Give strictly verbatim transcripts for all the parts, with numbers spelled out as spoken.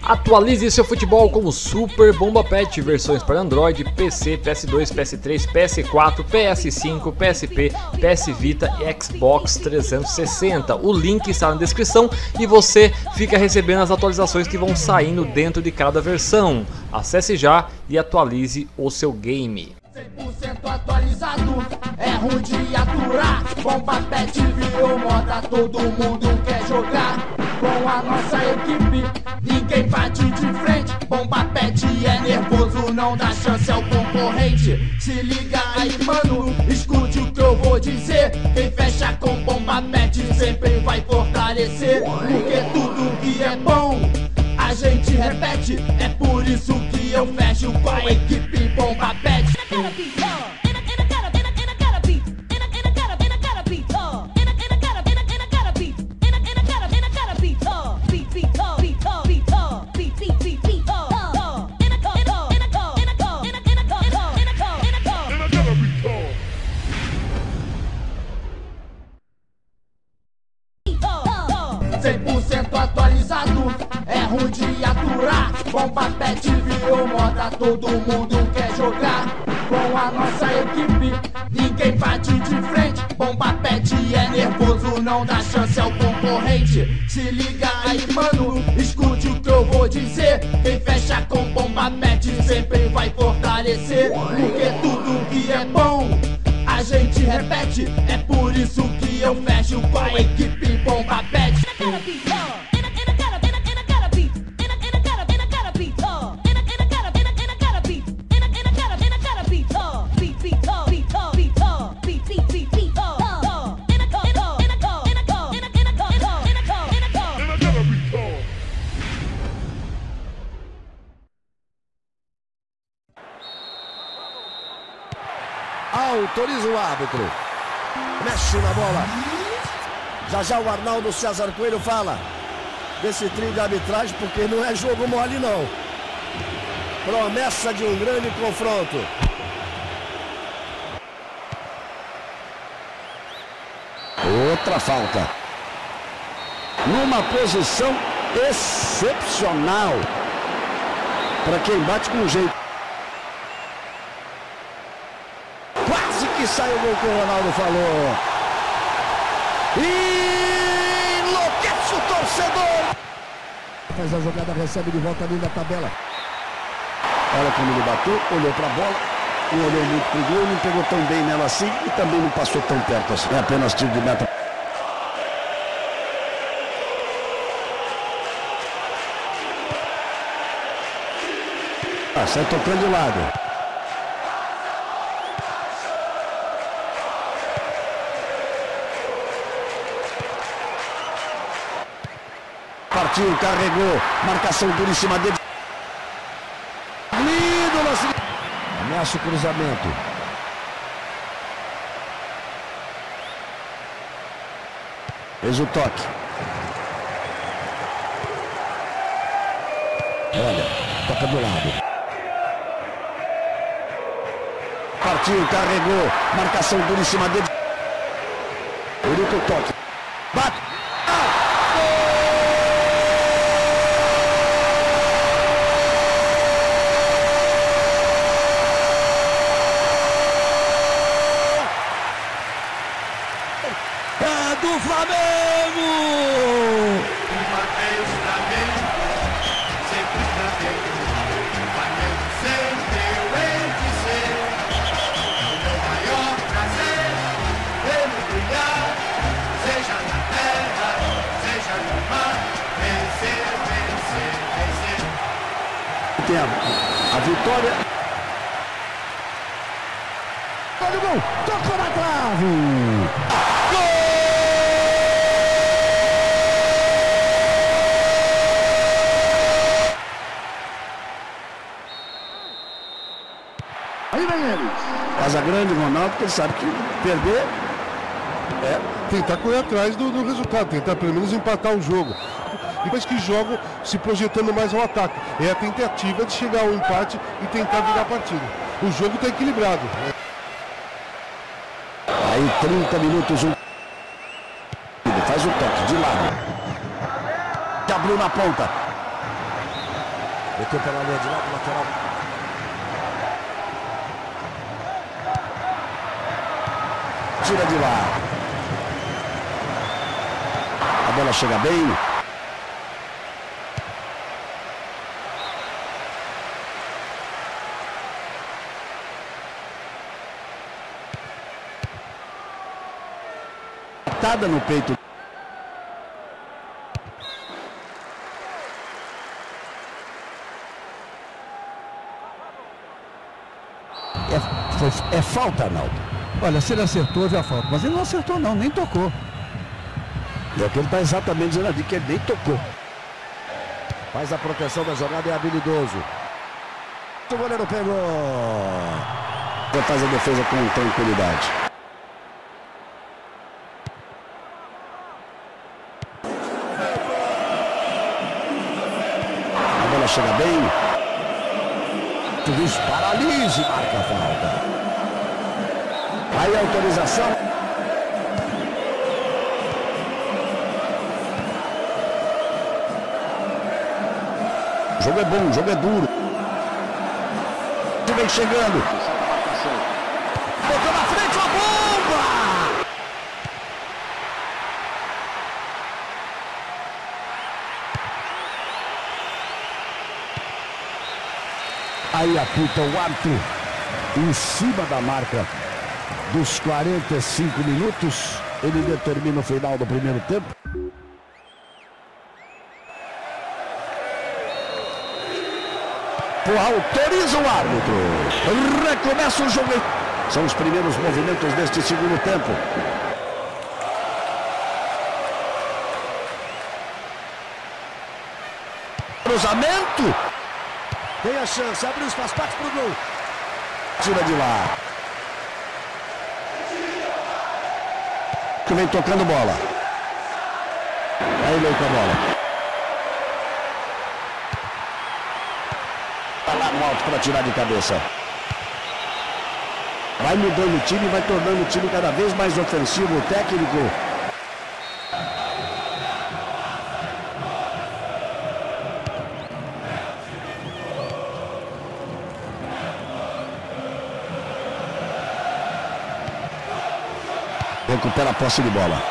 Atualize seu futebol com o Super Bomba Pet, versões para Android, P C, P S dois, P S três, P S quatro, P S cinco, P S P, P S Vita e Xbox trezentos e sessenta. O link está na descrição e você fica recebendo as atualizações que vão saindo dentro de cada versão. Acesse já e atualize o seu game. cem por cento atualizado, é ruim de aturar. Bomba Pet virou moda, todo mundo quer jogar. Com a nossa equipe, ninguém bate de frente. Bomba Pet é nervoso, não dá chance ao concorrente. Se liga aí, mano, escute o que eu vou dizer. Quem fecha com Bomba Pet sempre vai fortalecer. Porque tudo que é bom, a gente repete. É por isso que eu fecho com a equipe Bomba Pet. cem por cento atualizado, é ruim de aturar. Bomba Pet virou moda, todo mundo quer jogar. Com a nossa equipe, ninguém bate de frente. Bomba Pet é nervoso, não dá chance ao concorrente. Se liga aí, mano, escute o que eu vou dizer. Quem fecha com Bomba Pet sempre vai fortalecer. Porque tudo que é bom, a gente repete. É por isso que eu fecho com a equipe Bomba Pet. Autoriza o árbitro. Mexe na bola. Já já o Arnaldo César Coelho fala desse trio de arbitragem, porque não é jogo mole não. Promessa de um grande confronto. Outra falta. Numa posição excepcional para quem bate com jeito. Quase que sai o gol que o Ronaldo falou. E enlouquece o torcedor. Faz a jogada, recebe de volta ali na tabela. Olha como ele bateu, olhou para a bola, não olhou muito pro gol, não pegou tão bem nela assim e também não passou tão perto assim. É apenas tiro de meta. Ah, sai tocando de lado. Partiu, carregou, marcação dura em cima dele. Lindo lance. Ameaça o cruzamento. Fez o toque. Olha, toca do lado. Partiu, carregou, marcação dura em cima dele. Bonito toque. Bate. Do Flamengo! Mateus Flamengo, sempre Flamengo. Flamengo sempre eu hei de ser. O meu maior prazer, vê-lo brilhar, seja na terra, seja no mar. Vencer, vencer, vencer. Tem a, a vitória. Olha o gol! Tocou na trave! Gol! Aí vem eles. Casa grande, Ronaldo, porque ele sabe que perder é tentar correr atrás do, do resultado, tentar pelo menos empatar o jogo. Depois que jogam se projetando mais ao ataque. É a tentativa de chegar ao empate e tentar virar a partida. O jogo está equilibrado. Aí trinta minutos, um. Faz o toque de lado. Abriu na ponta. Meteu pela linha de lado, lateral. Tira de lá. A bola chega bem. Patada no peito. É, foi, é falta, Arnaldo. Olha, se ele acertou, já falta. Mas ele não acertou não, nem tocou. E é que ele está exatamente dizendo ali, que ele nem tocou. Faz a proteção da jogada, é habilidoso. O goleiro pegou. Faz a defesa com tranquilidade. A bola chega bem. Tudo isso paralise, marca a falta. Aí a autorização. O jogo é bom, o jogo é duro. Vem chegando. Botou na frente a bomba! Aí apita o árbitro em cima da marca dos quarenta e cinco minutos. Ele determina o final do primeiro tempo. Autoriza o árbitro. Recomeça o jogo. São os primeiros movimentos deste segundo tempo. Cruzamento. Tem a chance. Abriu espaço. Bate pro gol. Tira de lá. Que vem tocando bola. Aí veio com a bola. Lá no alto para tirar de cabeça. Vai mudando o time, vai tornando o time cada vez mais ofensivo, o técnico. Recupera a posse de bola.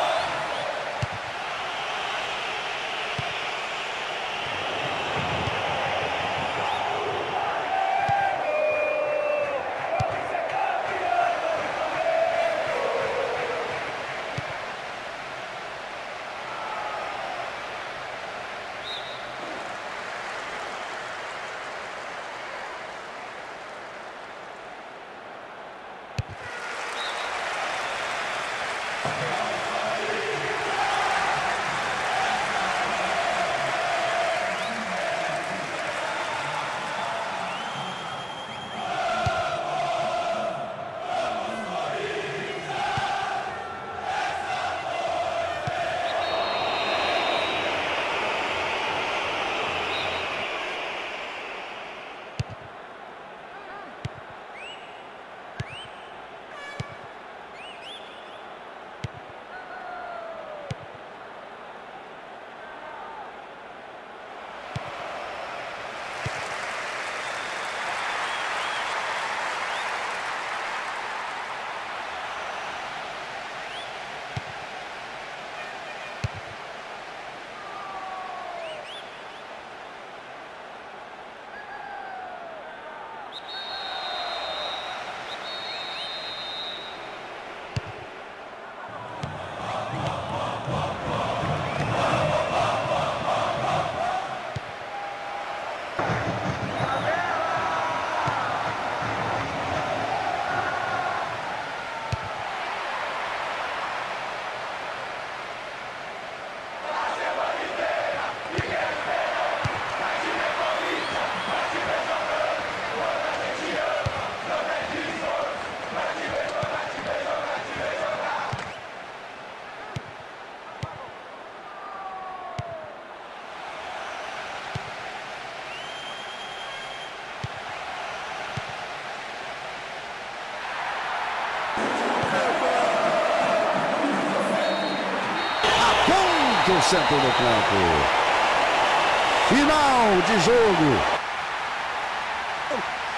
O centro do campo. Final de jogo.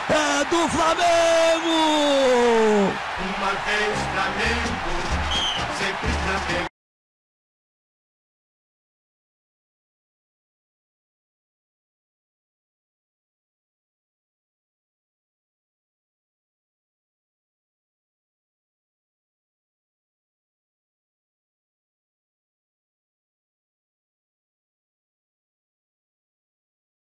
é do Flamengo! Uma vez Flamengo, sempre Flamengo.